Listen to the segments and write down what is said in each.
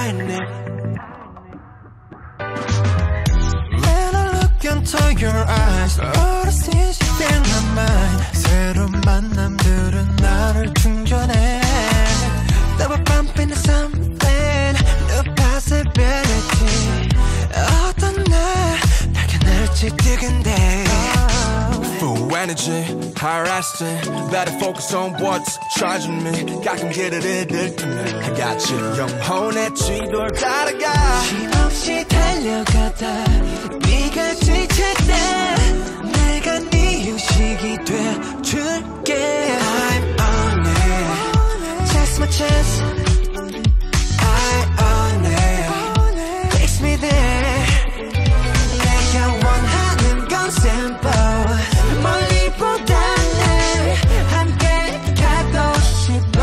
있네. When I look into your eyes, all the things you fill my mind. 새로운 만남들은 나를 충전해. Double bump into something, new possibility. 어떤 날 발견할지 뜨근데. Full energy, higher estimate. Better focus on what's charging me. 가끔 길을 잃을 때면 I got you. 영혼의 지도를 따라가. 힘없이 달려가다 네가 지칠 때 내가 네 휴식이 돼줄게. I'm on it. Just my chance. I own it. Takes me there. 내가 원하는 건 simple. 멀리보다는 함께 가고 싶어.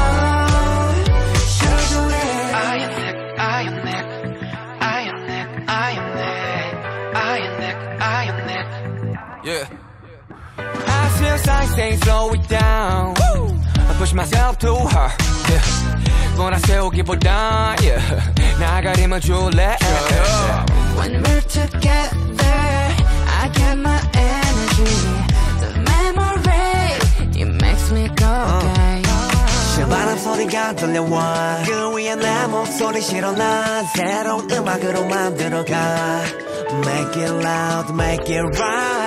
I am Nick, I am Nick, I am Nick, I am Nick, I am Nick, I am Nick. Yeah. I feel like saying slow it down. Woo! I push myself too hard. Yeah. 몰아세우기보다 yeah. 나가림을 줄래. When we're together, I get my energy. 실바람 소리가 들려와. 그 위에 내 목소리 실어 난 새로운 음악으로 만들어가. Make it loud, make it right.